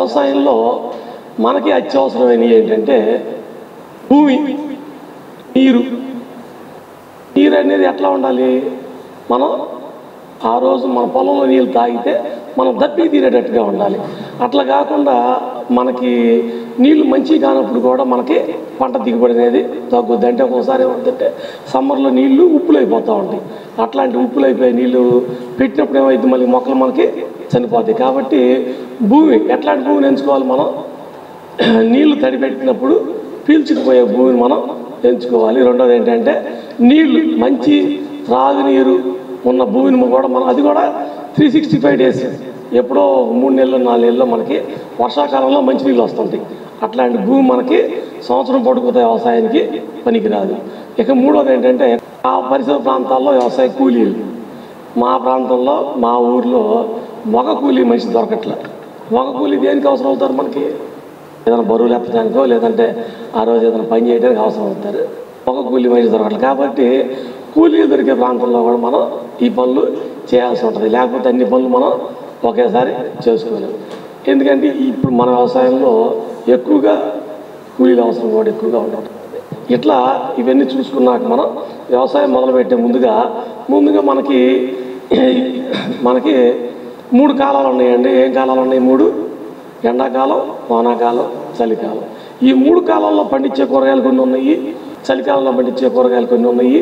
వ్యవసాయంలో మనకి అత్యవసరమైనవి ఏంటంటే భూమి, నీరు. నీరు అనేది ఎట్లా ఉండాలి? మనం ఆ రోజు మన పొలంలో నీళ్ళు తాగితే మనం దప్పికి తీరేటట్టుగా ఉండాలి. అట్లా కాకుండా మనకి నీళ్లు మంచి కానప్పుడు కూడా మనకి పంట దిగుబడి అనేది తగ్గుద్ది. అంటే ఒకసారి ఏమవుతుందంటే సమ్మర్లో నీళ్లు ఉప్పులు అయిపోతూ ఉంటాయి. అట్లాంటి ఉప్పులు అయిపోయి నీళ్లు పెట్టినప్పుడు ఏమైంది, మళ్ళీ మొక్కలు మనకి చనిపోతాయి. కాబట్టి భూమి, ఎట్లాంటి భూమిని ఎంచుకోవాలి మనం? నీళ్లు తడిపెట్టినప్పుడు పీల్చుకుపోయే భూమిని మనం ఎంచుకోవాలి. రెండోది ఏంటంటే నీళ్లు మంచి త్రాగునీరు ఉన్న భూమిని కూడా మనం, అది కూడా 365 days, ఎప్పుడో 3 నెలలు 4 నెలల్లో మనకి వర్షాకాలంలో మంచి నీళ్ళు వస్తుంటాయి. అట్లాంటి భూమి మనకి సంవత్సరం పడుకుతే వ్యవసాయానికి పనికిరాదు. ఇక మూడోది ఏంటంటే ఆ పరిసర ప్రాంతాల్లో వ్యవసాయ కూలీలు. మా ప్రాంతంలో, మా ఊర్లో మగ కూలీ మనిషి దొరకట్లే. మగ కూలీ దేనికి అవసరం అవుతారు? మనకి ఏదైనా బరువులు ఎత్తడానికో లేదంటే ఆ రోజు ఏదైనా పని చేయడానికి అవసరం అవుతారు. మగ కూలీ మనిషి దొరకట్లేదు. కాబట్టి కూలీలు దొరికే ప్రాంతంలో కూడా మనం ఈ పనులు చేయాల్సి ఉంటుంది. లేకపోతే అన్ని పనులు మనం ఒకేసారి చేసుకోలేము. ఎందుకంటే ఇప్పుడు మన వ్యవసాయంలో ఎక్కువగా కూలీల అవసరం కూడా ఎక్కువగా ఉంటుంది. ఇట్లా ఇవన్నీ చూసుకున్నాక మనం వ్యవసాయం మొదలుపెట్టే ముందుగా మనకి 3 కాలాలు ఉన్నాయండి. ఏం కాలాలు ఉన్నాయి? 3: ఎండాకాలం, వానాకాలం, చలికాలం. ఈ 3 కాలాల్లో పండించే కూరగాయలు కొన్ని ఉన్నాయి, చలికాలంలో పండించే కూరగాయలు కొన్ని ఉన్నాయి.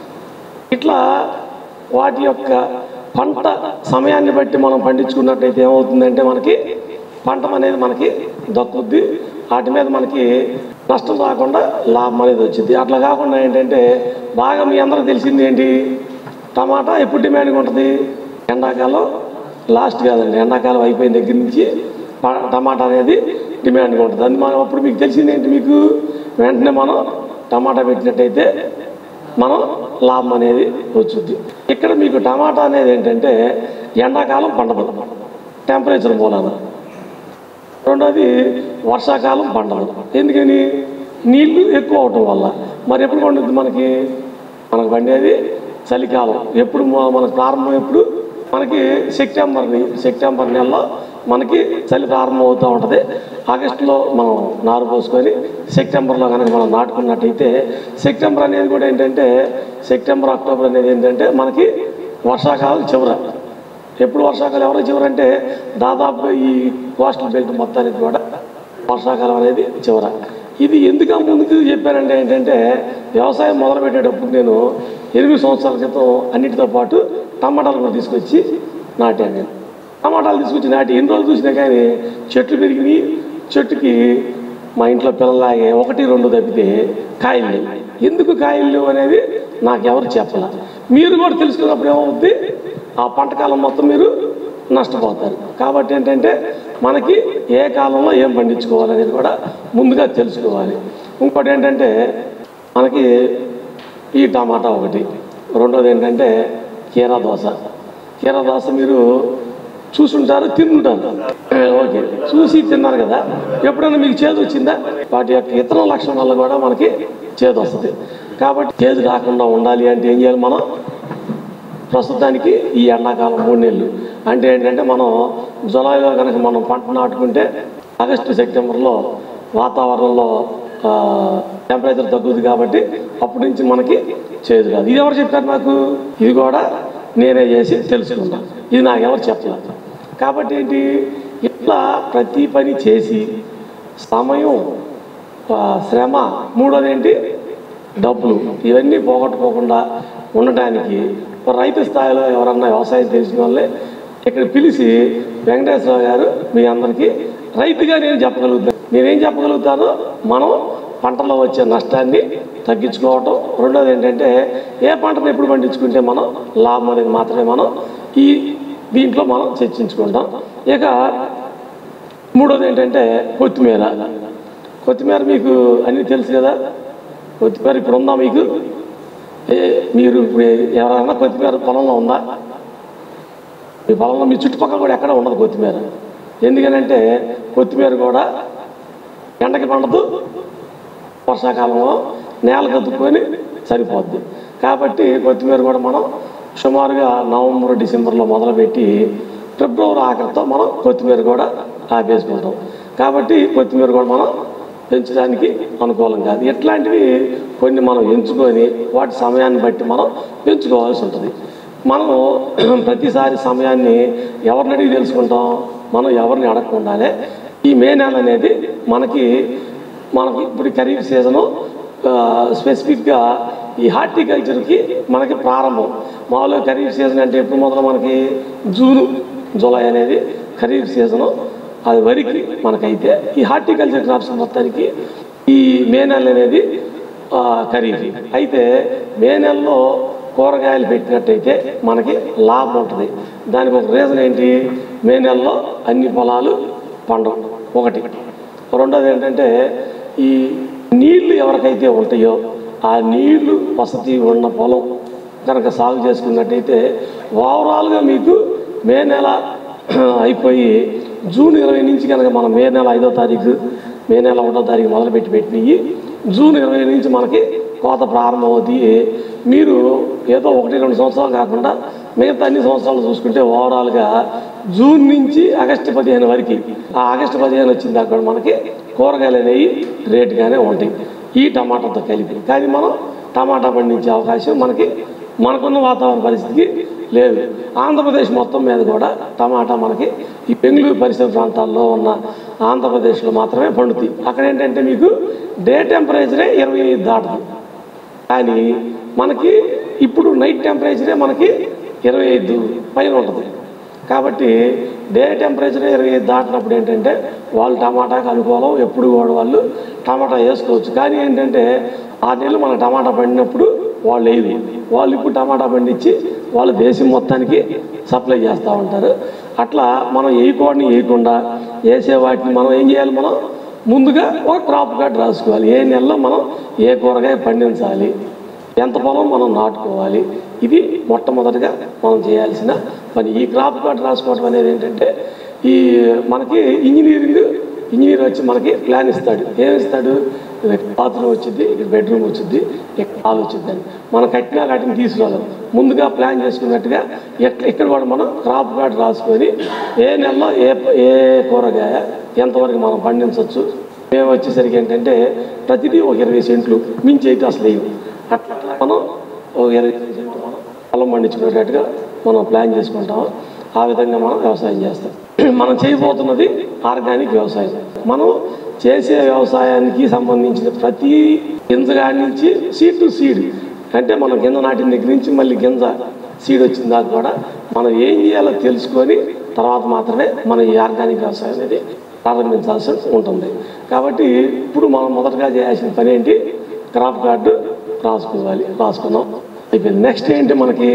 ఇట్లా వాటి యొక్క పంట సమయాన్ని బట్టి మనం పండించుకున్నట్టయితే ఏమవుతుందంటే మనకి పంట అనేది మనకి దక్కుద్ది. వాటి మీద మనకి నష్టం రాకుండా లాభం అనేది వచ్చింది. అట్లా కాకుండా ఏంటంటే బాగా మీ అందరికి తెలిసింది ఏంటి? టమాటా ఎప్పుడు డిమాండ్గా ఉంటుంది? ఎండాకాలం లాస్ట్ కాదండి, ఎండాకాలం అయిపోయిన దగ్గర నుంచి టమాటా అనేది డిమాండ్గా ఉంటుంది. అది మనం అప్పుడు మీకు తెలిసింది ఏంటి? మీకు వెంటనే మనం టమాటా పెట్టినట్టయితే మనం లాభం అనేది వచ్చుద్ది. ఇక్కడ మీకు టమాటా అనేది ఏంటంటే ఎండాకాలం పండదు, టెంపరేచర్ మూలాన. రెండోది వర్షాకాలం పండదు. ఎందుకని? నీళ్లు ఎక్కువ అవటం వల్ల. మరి ఎప్పుడు పండుద్ది మనకు పండేది? చలికాలం. ఎప్పుడు మనకు ప్రారంభం? ఎప్పుడు మనకి సెప్టెంబర్ నెలలో మనకి చలి ప్రారంభం అవుతూ ఉంటుంది. ఆగస్టులో మనం నారు పోసుకొని సెప్టెంబర్లో కనుక మనం నాటుకున్నట్టయితే సెప్టెంబర్ అనేది కూడా ఏంటంటే సెప్టెంబర్, అక్టోబర్ అనేది ఏంటంటే మనకి వర్షాకాలం చివర. ఎప్పుడు వర్షాకాలం ఎవరో చివరంటే దాదాపుగా ఈ కోస్టల్ బెల్ట్ మొత్తానికి కూడా వర్షాకాలం అనేది చివర. ఇది ఎందుకు ముందుకు చెప్పానంటే ఏంటంటే వ్యవసాయం మొదలుపెట్టేటప్పుడు నేను 8 సంవత్సరాల క్రితం అన్నిటితో పాటు టమాటాలు కూడా తీసుకొచ్చి నాటాను. టమాటాలు తీసుకొచ్చి నాటి ఎన్ని రోజులు చూసినా కానీ చెట్లు పెరిగినాయి. చెట్టుకి మా ఇంట్లో పిల్లలాగే 1-2 తప్పితే కాయలు లేవు. ఎందుకు కాయలు లేవు అనేది నాకు ఎవరు చెప్పాల. మీరు కూడా తెలుసుకున్నప్పుడు ఏమవుద్ది? ఆ పంటకాలం మొత్తం మీరు నష్టపోతారు. కాబట్టి ఏంటంటే మనకి ఏ కాలంలో ఏం పండించుకోవాలనేది కూడా ముందుగా తెలుసుకోవాలి. ఇంకోటి ఏంటంటే మనకి ఈ టమాటా ఒకటి. రెండోది ఏంటంటే కీరా దోస మీరు చూసుంటారు, తింటుంటారు. ఓకే, చూసి తిన్నారు కదా. ఎప్పుడైనా మీకు చేదు వచ్చిందా? వాటి యొక్క ఇతర లక్షణం వల్ల కూడా మనకి చేదు వస్తుంది. కాబట్టి చేదు రాకుండా ఉండాలి అంటే ఏం చేయాలి? మనం ప్రస్తుతానికి ఈ ఎండాకాలం 3 నెలలు అంటే ఏంటంటే మనం జూలైలో కనుక మనం పంట నాటుకుంటే ఆగస్టు, సెప్టెంబర్లో వాతావరణంలో టెంపరేచర్ తగ్గుద్ది. కాబట్టి అప్పటి నుంచి మనకి చేదు కాదు. ఇది ఎవరు చెప్పారు నాకు? ఇది కూడా నేనే చేసి తెలుసుకున్నాను. ఇది నాకు ఎవరు చెప్పలేదు. కాబట్టి ఏంటి? ఇట్లా ప్రతి పని చేసి సమయం, శ్రమ, మూడోది ఏంటి? డబ్బులు, ఇవన్నీ పోగొట్టుకోకుండా ఉండటానికి రైతు స్థాయిలో ఎవరన్నా వ్యవసాయం తెలిసిన వాళ్ళే ఇక్కడ పిలిచి వెంకటేశ్వరరావు గారు మీ అందరికీ రైతుగా నేనేం చెప్పగలుగుతానో మనం పంటలో వచ్చే నష్టాన్ని తగ్గించుకోవటం. రెండోది ఏంటంటే ఏ పంటను ఎప్పుడు పండించుకుంటే మనం లాభం అనేది మాత్రమే మనం దీంట్లో మనం చర్చించుకుంటాం. ఇక మూడోది ఏంటంటే కొత్తిమీర మీకు అన్నీ తెలుసు కదా. కొత్తిమీర ఇప్పుడు ఉందా మీకు? మీరు ఇప్పుడు ఎవరైనా కొత్తిమీర పొలంలో ఉందా? మీ పొలంలో మీ చుట్టుపక్కల కూడా ఎక్కడ ఉండదు కొత్తిమీర. ఎందుకనంటే కొత్తిమీర కూడా ఎండకి పండదు, వర్షాకాలంలో నేలకు అతుక్కొని సరిపోద్ది. కాబట్టి కొత్తిమీర కూడా మనం సుమారుగా నవంబర్, డిసెంబర్లో మొదలుపెట్టి ఫిబ్రవరి ఆఖరితో మనం కొత్తిమీర కూడా ఆపేసుకుంటాం. కాబట్టి కొత్తిమీర కూడా మనం పెంచడానికి అనుకూలం కాదు. ఇట్లాంటివి కొన్ని మనం ఎంచుకొని వాటి సమయాన్ని బట్టి మనం పెంచుకోవాల్సి ఉంటుంది. మనం ప్రతిసారి సమయాన్ని ఎవరిని అడిగి తెలుసుకుంటాం? మనం ఎవరిని అడగకుండానే ఈ మే నెల అనేది మనకి ఇప్పుడు ఖరీఫ్ సీజను స్పెసిఫిక్గా ఈ హార్టికల్చర్కి మనకి ప్రారంభం. మామూలుగా ఖరీఫ్ సీజన్ అంటే ఎప్పుడు మొదలు మనకి జూను జూలై అనేది ఖరీఫ్ సీజను, అది వరికి మనకైతే ఈ హార్టికల్చర్ క్రాప్స్ మొత్తానికి ఈ మే నెల అనేది ఖరీఫ్. అయితే మే నెలలో కూరగాయలు పెట్టినట్టయితే మనకి లాభం ఉంటుంది. దానికి ఒక రీజన్ ఏంటి? మే నెలలో అన్ని పొలాలు పండవు ఒకటి. రెండోది ఏంటంటే ఈ నీళ్లు ఎవరికైతే ఉంటాయో ఆ నీళ్లు వసతి ఉన్న పొలం కనుక సాగు చేసుకున్నట్టయితే ఓవరాల్గా మీకు మే నెల అయిపోయి జూన్ 20 నుంచి కనుక మనం మే నెల 5వ తారీఖు మే నెల 1వ తారీఖు మొదలుపెట్టి జూన్ 20 నుంచి మనకి కోత ప్రారంభమవుతాయి. మీరు ఏదో 1-2 సంవత్సరాలు కాకుండా మిగతా అన్ని సంవత్సరాలు చూసుకుంటే ఓవరాల్గా జూన్ నుంచి ఆగస్టు 15 వరకు, ఆ ఆగస్టు 15 వచ్చిన దాకా కూడా మనకి కూరగాయలు అనేవి రేటుగానే ఉంటాయి ఈ టమాటాతో కలిపి. కానీ మనం టమాటా పండించే అవకాశం మనకున్న వాతావరణ పరిస్థితికి లేదు. ఆంధ్రప్రదేశ్ మొత్తం మీద కూడా టమాటా మనకి ఈ బెంగళూరు పరిసర ప్రాంతాల్లో ఉన్న ఆంధ్రప్రదేశ్లో మాత్రమే పండుతాయి. అక్కడ ఏంటంటే మీకు డే టెంపరేచరే 25 దాటుతుంది, కానీ మనకి ఇప్పుడు నైట్ టెంపరేచరే మనకి 25 పైన ఉంటుంది. కాబట్టి డే టెంపరేచరే 25 దాటినప్పుడు ఏంటంటే వాళ్ళు టమాటాకి అనుకూలం, ఎప్పుడు కూడా వాళ్ళు టమాటా వేసుకోవచ్చు. కానీ ఏంటంటే 6 నెలలు మన టమాటా పండినప్పుడు వాళ్ళు వాళ్ళు ఇప్పుడు టమాటా పండించి వాళ్ళు దేశం మొత్తానికి సప్లై చేస్తూ ఉంటారు. అట్లా మనం వేయకుండా వేసే వాటిని మనం ఏం చేయాలి? మనం ముందుగా ఒక క్రాప్ కార్డ్ రాసుకోవాలి. ఏ నెలలో మనం ఏ కూరగాయ పండించాలి, ఎంత పొలం మనం నాటుకోవాలి, ఇది మొట్టమొదటిగా మనం చేయాల్సిన పని. ఈ క్రాప్ కార్డ్ రాసుకోవడం అనేది ఏంటంటే ఈ మనకి ఇంజనీర్ వచ్చి మనకి ప్లాన్ ఇస్తాడు. ఏమిస్తాడు? బాత్రూమ్ వచ్చింది, ఇక్కడ బెడ్రూమ్ వచ్చింది, ఇక్కడ హాల్ వచ్చింది అని మనం కట్టినా వాటిని తీసుకురావాలి. ముందుగా ప్లాన్ చేసుకున్నట్టుగా ఇక్కడ కూడా మనం క్రాప్ కార్డ్ రాసుకొని ఏ నెలలో ఏ కూరగాయ ఎంతవరకు మనం పండించవచ్చు. మేము వచ్చేసరికి ఏంటంటే ప్రతిదీ ఒక 20 సెంట్లు మించి అయితే అసలు వేయం. అట్లా మనం ఒక 20 సెంట్లు మనం పొలం పండించుకునేటట్టుగా మనం ప్లాన్ చేసుకుంటాం. ఆ విధంగా మనం వ్యవసాయం చేస్తాం. మనం చేయబోతున్నది ఆర్గానిక్ వ్యవసాయం. మనం చేసే వ్యవసాయానికి సంబంధించిన ప్రతి గింజ కాడి నుంచి సీడ్ టు సీడ్, అంటే మనం గింజ నాటిన దగ్గర నుంచి మళ్ళీ గింజ సీడ్ వచ్చిన దాకా కూడా మనం ఏం చేయాలో తెలుసుకొని తర్వాత మాత్రమే మనం ఈ ఆర్గానిక్ వ్యవసాయం అనేది ప్రారంభించాల్సి ఉంటుంది. కాబట్టి ఇప్పుడు మనం మొదటగా చేయాల్సిన పని ఏంటి? క్రాప్ కార్డు రాసుకున్నాం, అయిపోయింది. నెక్స్ట్ ఏంటి?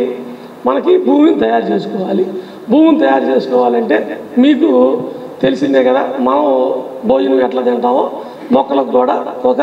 మనకి భూమిని తయారు చేసుకోవాలి. భూమిని తయారు చేసుకోవాలంటే మీకు తెలిసిందే కదా, మనం భోజనం ఎట్లా తింటామో మొక్కలకు కూడా ఒక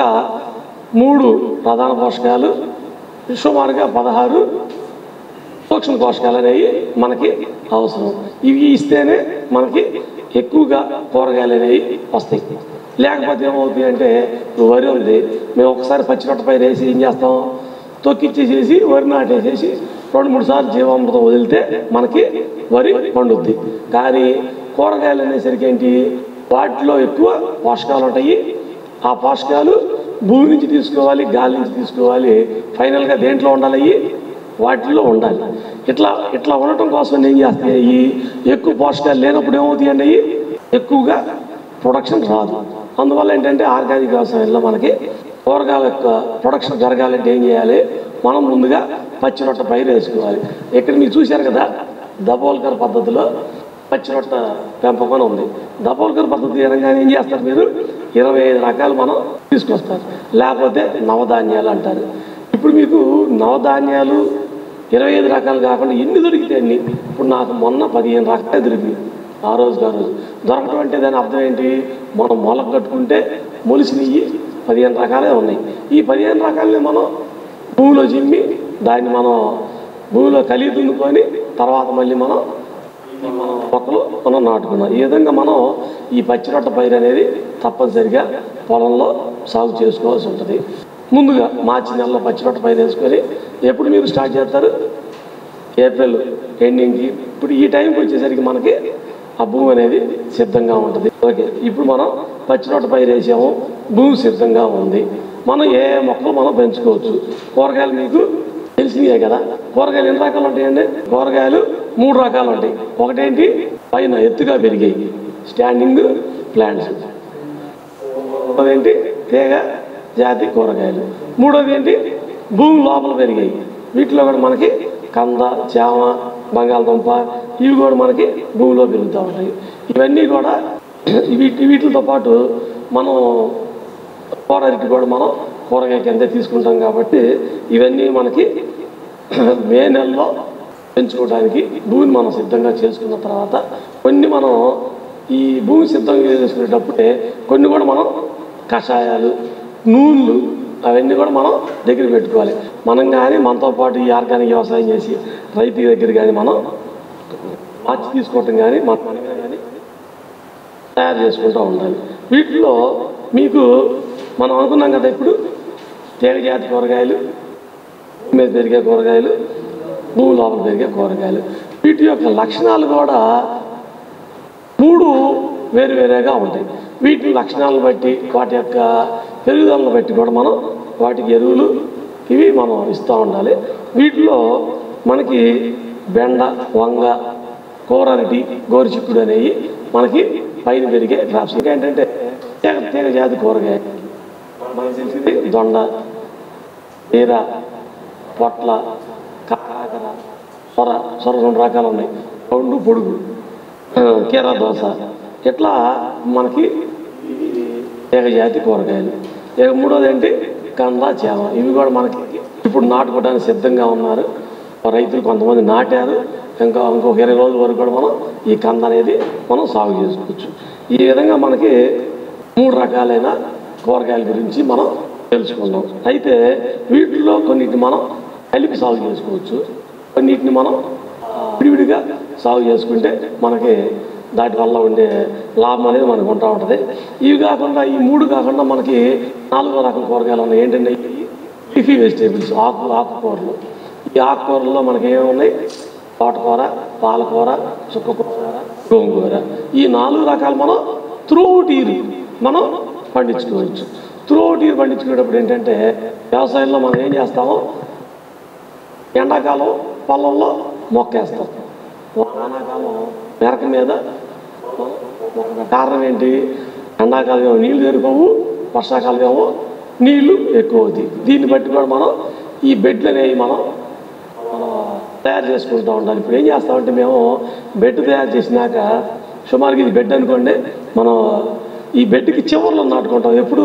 3 ప్రధాన పోషకాలు, సుమారుగా 16 సూక్ష్మ పోషకాలు అనేవి మనకి అవసరం. ఇవి ఇస్తేనే మనకి ఎక్కువగా కూరగాయలు అనేవి వస్తాయి. లేకపోతే ఏమవుతుంది అంటే వరి ఉంది, మేము ఒకసారి పచ్చిరొట్ట పైరు వేసి ఏం చేస్తాం? తొక్కిచ్చేసేసి వరి నాటేసేసి 2-3 సార్లు జీవామృతం వదిలితే మనకి వరి పండుద్ది. కానీ కూరగాయలు అనేసరికి ఏంటి? వాటిలో ఎక్కువ పోషకాలు ఉంటాయి. ఆ పోషకాలు భూమి నుంచి తీసుకోవాలి, గాలి నుంచి తీసుకోవాలి, ఫైనల్గా దేంట్లో ఉండాలి? వాటిల్లో ఉండాలి. ఇట్లా ఉండటం కోసం ఏం చేస్తాయి? ఎక్కువ పోషకాలు లేనప్పుడు ఏమవుతాయండి? ఎక్కువగా ప్రొడక్షన్ రాదు. అందువల్ల ఏంటంటే ఆర్గానిక్ వ్యవసాయంలో మనకి కూరగాయల యొక్క ప్రొడక్షన్ జరగాలంటే ఏం చేయాలి? మనం ముందుగా పచ్చిరొట్ట పైరు వేసుకోవాలి. ఇక్కడ మీరు చూశారు కదా, దబోల్కర్ పద్ధతిలో పచ్చిరొట్ట పెంపకం ఉంది. దబోల్కర్ పద్ధతి అనగానే ఏం చేస్తారు? మీరు 25 రకాలు మనం తీసుకొస్తారు. లేకపోతే నవధాన్యాలు అంటారు. ఇప్పుడు మీకు నవధాన్యాలు 25 రకాలు కాకుండా ఎన్ని దొరికితే అన్ని. ఇప్పుడు నాకు మొన్న 15 రకాలు దొరికినాయి. ఆ రోజు దొరకటం అంటే దాని అర్థం ఏంటి? మనం మొలక కట్టుకుంటే మొలిసినవి 15 రకాలే ఉన్నాయి. ఈ 15 రకాలని మనం భూమిలో చిమ్మి దాన్ని మనం భూమిలో కలిగి దున్నుకొని తర్వాత మళ్ళీ మనం మొక్కలు మనం నాటుకున్నాం. ఈ విధంగా మనం ఈ పచ్చిరొట్ట పైరు అనేది తప్పనిసరిగా పొలంలో సాగు చేసుకోవాల్సి ఉంటుంది. ముందుగా మార్చి నెలలో పచ్చిరొట్ట పైరు వేసుకొని ఎప్పుడు మీరు స్టార్ట్ చేస్తారు? ఏప్రిల్ ఎండింగ్కి. ఇప్పుడు ఈ టైంకి వచ్చేసరికి మనకి ఆ భూమి అనేది సిద్ధంగా ఉంటుంది. ఓకే, ఇప్పుడు మనం పచ్చిరొట్ట పైరు వేసాము, భూమి సిద్ధంగా ఉంది. మనం ఏ మొక్కలు మనం పెంచుకోవచ్చు. కూరగాయలు మీకు తెలిసినాయే కదా. కూరగాయలు ఎన్ని రకాలు ఉంటాయండి? కూరగాయలు 3 రకాలు ఉంటాయి. ఒకటేంటి, పైన ఎత్తుగా పెరిగాయి స్టాండింగ్ ప్లాంట్స్. రెండోదేంటి, తీగ జాతి కూరగాయలు. మూడోది ఏంటి, భూమి లోపల పెరిగాయి. వీటిలో కూడా మనకి కంద, చామ, బంగాళదుంప ఇవి కూడా మనకి భూమిలో పెరుగుతూ ఉంటాయి. ఇవన్నీ కూడా వీటితో పాటు మనం కూరకి కూడా మనం కూరగాయ కింద తీసుకుంటాం. కాబట్టి ఇవన్నీ మనకి మే నెలలో పెంచుకోవడానికి భూమిని మనం సిద్ధంగా చేసుకున్న తర్వాత కొన్ని మనం ఈ భూమి సిద్ధంగా చేసుకునేటప్పుడే కొన్ని కూడా మనం కషాయాలు, నూనెలు అవన్నీ కూడా మనం దగ్గర పెట్టుకోవాలి. మనం కానీ మనతో పాటు ఈ ఆర్గానిక్ వ్యవసాయం చేసి రైతు దగ్గర కానీ మనం మార్చి తీసుకోవటం కానీ మనం కానీ తయారు చేసుకుంటూ ఉండాలి. వీటిలో మీకు మనం అనుకున్నాం కదా, ఇప్పుడు తీగ జాతి కూరగాయలు, భూమి మీద పెరిగే కూరగాయలు, భూమి లోపల పెరిగే కూరగాయలు, వీటి యొక్క లక్షణాలు కూడా 3 వేరువేరేగా ఉంటాయి. వీటి లక్షణాలను బట్టి వాటి యొక్క పెరుగుదలను బట్టి కూడా మనం వాటికి ఎరువులు ఇవి మనం ఇస్తూ ఉండాలి. వీటిలో మనకి బెండ, వంగ, కూరటి, గోరుచిక్కుడు అనేవి మనకి పైన పెరిగే క్రాప్స్. ఇంకా ఏంటంటే తీగ జాతి కూరగాయ మనకు తెలిసింది దొండ, బీర, పొట్ల, కాకర, సొర 2 రకాలు ఉన్నాయి. రౌండు, పొడుగు, కీర దోస, ఇట్లా మనకి తీగ జాతి కూరగాయలు. ఇక మూడోది ఏంటి, కంద, చామ. ఇవి కూడా మనకి ఇప్పుడు నాటుకోవడానికి సిద్ధంగా ఉన్నారు. రైతులు కొంతమంది నాటారు. ఇంకొక 20 రోజుల వరకు కూడా మనం ఈ కంద అనేది మనం సాగు చేసుకోవచ్చు. ఈ విధంగా మనకి 3 రకాలైన కూరగాయల గురించి మనం తెలుసుకున్నాం. అయితే వీటిలో కొన్నిటిని మనం కలిపి సాగు చేసుకోవచ్చు, కొన్నిటిని మనం విడివిడిగా సాగు చేసుకుంటే మనకి దాటి వల్ల ఉండే లాభం అనేది మనకు ఉంటూ ఉంటుంది. ఇవి కాకుండా ఈ 3 కాకుండా మనకి 4వ రకం కూరగాయలు ఉన్నాయి. ఏంటంటే లీఫీ వెజిటేబుల్స్, ఆకుకూరలు. ఈ ఆకుకూరల్లో మనకి ఏమున్నాయి, తోటకూర, పాలకూర, చుక్కకూర, గోంగూర. ఈ 4 రకాలు మనం త్రూఅవుట్ ఇయర్ మనం పండించుకోవచ్చు. త్రూఅవుట్ ఇయర్ పండించుకునేటప్పుడు ఏంటంటే వ్యవసాయంలో మనం ఏం చేస్తామో, ఎండాకాలం పొలంలో మొక్కేస్తాం, వానాకాలం మెరక మీద. కారణం ఏంటి, ఎండాకాలం ఏమో నీళ్లు సరిపోవు, వర్షాకాలం ఏమో నీళ్లు ఎక్కువ అవుతాయి. దీన్ని బట్టి కూడా మనం ఈ బెడ్లు అనేవి మనం తయారు చేసుకుంటూ ఉండాలి. ఇప్పుడు ఏం చేస్తామంటే మేము బెడ్ తయారు చేసినాక సుమారుగా ఇది బెడ్ అనుకోండి, మనం ఈ బెడ్కి చివర్లో నాటుకుంటాం. ఎప్పుడు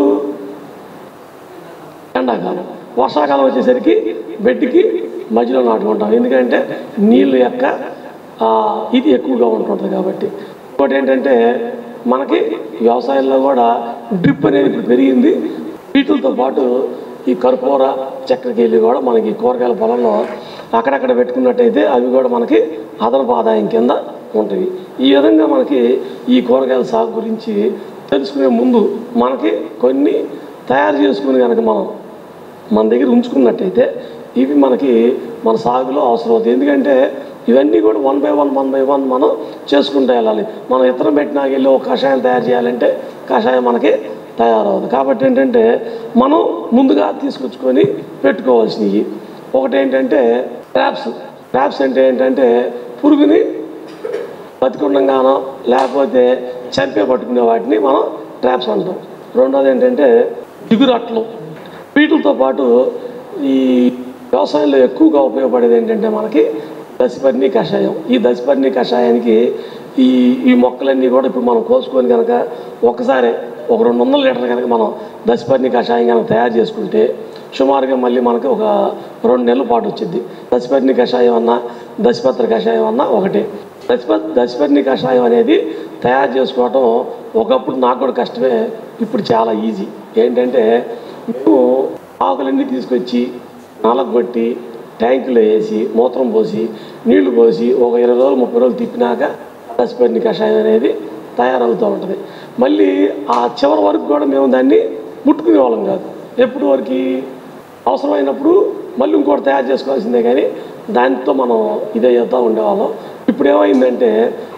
ఎండాకాలం. వర్షాకాలం వచ్చేసరికి బెడ్కి మధ్యలో నాటుకుంటాం. ఎందుకంటే నీళ్ళు యొక్క ఇది ఎక్కువగా ఉంటుంటుంది కాబట్టి. ఇంకోటి ఏంటంటే మనకి వ్యవసాయంలో కూడా డ్రిప్ అనేది ఇప్పుడు పెరిగింది. వీటితో పాటు ఈ కర్పూర, చక్కెరకేళి కూడా మనకి కూరగాయల పొలంలో అక్కడక్కడ పెట్టుకున్నట్టయితే అవి కూడా మనకి అదనపు ఆదాయం కింద ఉంటాయి. ఈ విధంగా మనకి ఈ కూరగాయల సాగు గురించి తెలుసుకునే ముందు మనకి కొన్ని తయారు చేసుకుని కనుక మనం మన దగ్గర ఉంచుకున్నట్టయితే ఇవి మనకి మన సాగులో అవసరం అవుతుంది. ఎందుకంటే ఇవన్నీ కూడా 1 by 1 మనం చేసుకుంటూ వెళ్ళాలి. మనం ఇతరం పెట్టినాక వెళ్ళి ఒక కషాయం తయారు చేయాలంటే కషాయం మనకి తయారవుతుంది. కాబట్టి ఏంటంటే మనం ముందుగా తీసుకొచ్చుకొని పెట్టుకోవాల్సినవి. ఒకటి ఏంటంటే ట్రాప్స్ అంటే ఏంటంటే పురుగుని బతికుండగానో లేకపోతే చంపే పట్టుకునే వాటిని మనం ట్రాప్స్ అంటాం. రెండోది ఏంటంటే జిగురట్లు. వీటితో పాటు ఈ వ్యవసాయంలో ఎక్కువగా ఉపయోగపడేది ఏంటంటే మనకి దశపర్ణి కషాయం. ఈ దశపర్ణి కషాయానికి ఈ మొక్కలన్నీ కూడా ఇప్పుడు మనం కోసుకొని కనుక ఒకసారి ఒక 200 లీటర్లు కనుక మనం దశపర్ణి కషాయం కనుక తయారు చేసుకుంటే సుమారుగా మళ్ళీ మనకి ఒక 2 నెలల పాటు వచ్చింది. దశపర్ణి కషాయం అన్నా దశపత్ర కషాయం అన్నా ఒకటే. దశపర్ణి కషాయం అనేది తయారు చేసుకోవటం ఒకప్పుడు నాకు కూడా కష్టమే, ఇప్పుడు చాలా ఈజీ. ఏంటంటే మేము ఆకులన్నీ తీసుకొచ్చి నలగొట్టి ట్యాంకులో వేసి మూత్రం పోసి నీళ్లు పోసి ఒక 20 రోజులు 30 రోజులు తిప్పినాక దశపర్ణి కషాయం అనేది తయారవుతూ ఉంటుంది. మళ్ళీ ఆ చివరి వరకు కూడా మేము దాన్ని ముట్టుకునే వాళ్ళం కాదు. ఎప్పుడు వరకు అవసరమైనప్పుడు మళ్ళీ ఇంకోటి తయారు చేసుకోవాల్సిందే, కానీ దాంతో మనం ఇదే చేస్తూ ఉండేవాళ్ళం. ఇప్పుడు ఏమైందంటే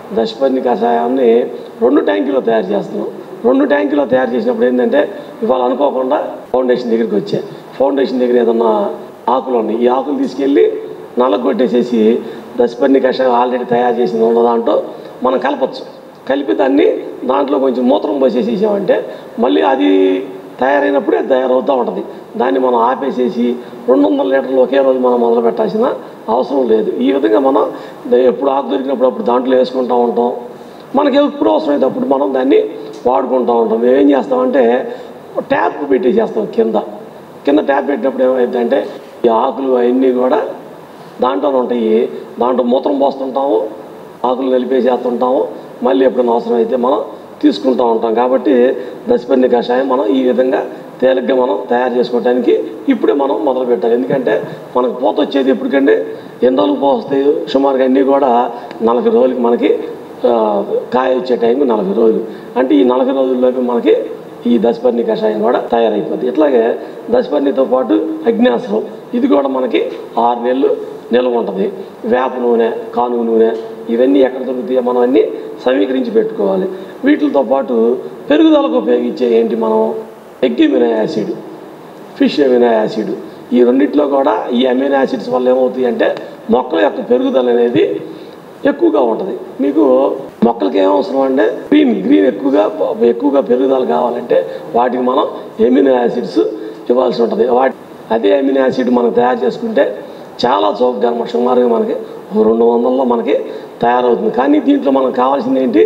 దశపర్ణి కషాయాన్ని 2 ట్యాంకులో తయారు చేస్తున్నాం. 2 ట్యాంకులో తయారు చేసినప్పుడు ఏంటంటే ఇవాళ అనుకోకుండా ఫౌండేషన్ దగ్గరికి వచ్చాయి. ఫౌండేషన్ దగ్గర ఏదన్నా ఆకులు ఉన్నాయి, ఈ ఆకులు తీసుకెళ్ళి నలగొట్టేసేసి దశపర్ణి కషాయం ఆల్రెడీ తయారు చేసింది ఉన్న దాంట్లో మనం కలపచ్చు. కలిపి దాంట్లో కొంచెం మూత్రం పోసేసేసామంటే మళ్ళీ అది తయారైనప్పుడే తయారవుతూ ఉంటుంది. దాన్ని మనం ఆపేసేసి 200 లీటర్లు ఒకే రోజు మనం మొదలు పెట్టాల్సిన అవసరం లేదు. ఈ విధంగా మనం ఎప్పుడు ఆకు దొరికినప్పుడు అప్పుడు దాంట్లో వేసుకుంటూ ఉంటాం. మనకి ఎప్పుడు అవసరమైతే అప్పుడు మనం దాన్ని వాడుకుంటూ ఉంటాం. మేము ఏం చేస్తామంటే ట్యాప్ పెట్టేసేస్తాం. కింద ట్యాప్ పెట్టినప్పుడు ఏమైందంటే ఈ ఆకులు అవన్నీ కూడా దాంట్లోనే ఉంటాయి. దాంట్లో మూత్రం పోస్తుంటాము, ఆకులు కలిపేసేస్తుంటాము, మళ్ళీ ఎప్పుడైనా అవసరం అయితే మనం తీసుకుంటూ ఉంటాం. కాబట్టి దశపర్ణి కషాయం మనం ఈ విధంగా తేలిగ్గా మనం తయారు చేసుకోవడానికి ఇప్పుడే మనం మొదలు పెట్టాలి. ఎందుకంటే మనకు పూత వచ్చేది ఎప్పటికంటే ఎన్ని రోజులు పూత వస్తాయి, సుమారుగా అన్నీ కూడా 40 రోజులకి మనకి కాయ వచ్చే టైంకి 40 రోజులు. అంటే ఈ 40 రోజుల్లోకి మనకి ఈ దశపర్ణి కషాయం కూడా తయారైపోద్ది. ఇట్లాగే దశపర్ణితో పాటు అగ్నాస్త్రం, ఇది కూడా మనకి 6 నెలలు నిల్వ ఉంటుంది. వేప నూనె, కానుగ నూనె, ఇవన్నీ ఎక్కడ దొరుకుతాయో మనం అన్నీ సమీకరించి పెట్టుకోవాలి. వీటితో పాటు పెరుగుదలకు ఉపయోగించే ఏంటి మనం egg amino acid, fish amino acid, ఈ రెండింటిలో కూడా ఈ అమినో యాసిడ్స్ వల్ల ఏమవుతాయి అంటే మొక్కల యొక్క పెరుగుదల అనేది ఎక్కువగా ఉంటుంది. మీకు మొక్కలకి ఏమవసరం అంటే గ్రీన్ ఎక్కువగా పెరుగుదల కావాలంటే వాటికి మనం అమినో యాసిడ్స్ ఇవ్వాల్సి ఉంటుంది. అదే అమినో యాసిడ్ మనం తయారు చేసుకుంటే చాలా చౌకగా సుమారుగా మనకి 200లో మనకి తయారవుతుంది. కానీ దీంట్లో మనకు కావాల్సింది ఏంటి,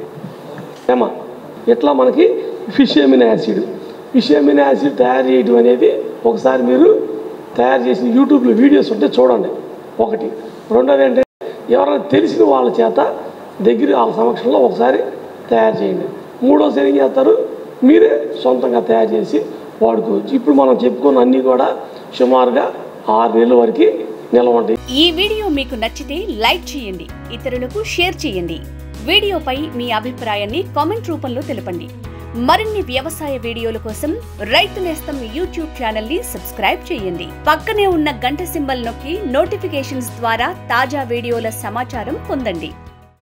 ఇట్లా మనకి ఫిష్ అమినో యాసిడ్ తయారు చేయడం అనేది ఒకసారి మీరు తయారు చేసిన యూట్యూబ్లో వీడియోస్ ఉంటే చూడండి. ఒకటి. రెండోది ఏంటంటే ఎవరైనా తెలిసిన వాళ్ళ చేత వాళ్ళ సమక్షంలో ఒకసారి తయారు చేయండి. మూడోసారి ఏం చేస్తారు, మీరే సొంతంగా తయారు చేసి వాడుకోవచ్చు. ఇప్పుడు మనం చెప్పుకున్న అన్నీ కూడా సుమారుగా 6 నెలల వరకు నిల్వ ఉంటాయి. ఈ వీడియో మీకు నచ్చితే లైక్ చేయండి, ఇతరులకు షేర్ చేయండి. వీడియోపై మీ అభిప్రాయాన్ని కామెంట్ రూపంలో తెలపండి. మరిన్ని వ్యవసాయ వీడియోల కోసం రైతు నేస్తం యూట్యూబ్ ఛానల్ ని సబ్స్క్రైబ్ చేయండి. పక్కనే ఉన్న గంట సింబల్ నొక్కి నోటిఫికేషన్స్ ద్వారా తాజా వీడియోల సమాచారం పొందండి.